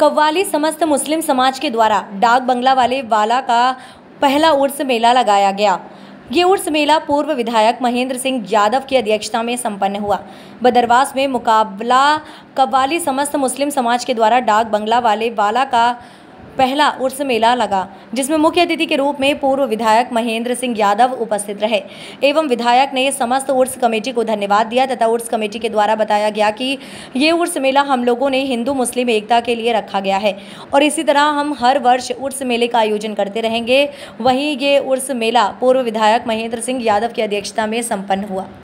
कव्वाली समस्त मुस्लिम समाज के द्वारा डाक बंगला वाले वाला का पहला उर्स मेला लगाया गया। ये उर्स मेला पूर्व विधायक महेंद्र सिंह यादव की अध्यक्षता में संपन्न हुआ। बदरवास में मुकाबला कव्वाली समस्त मुस्लिम समाज के द्वारा डाक बंगला वाले वाला का पहला उर्स मेला लगा, जिसमें मुख्य अतिथि के रूप में पूर्व विधायक महेंद्र सिंह यादव उपस्थित रहे एवं विधायक ने समस्त उर्स कमेटी को धन्यवाद दिया तथा उर्स कमेटी के द्वारा बताया गया कि ये उर्स मेला हम लोगों ने हिंदू मुस्लिम एकता के लिए रखा गया है और इसी तरह हम हर वर्ष उर्स मेले का आयोजन करते रहेंगे। वहीं ये उर्स मेला पूर्व विधायक महेंद्र सिंह यादव की अध्यक्षता में संपन्न हुआ।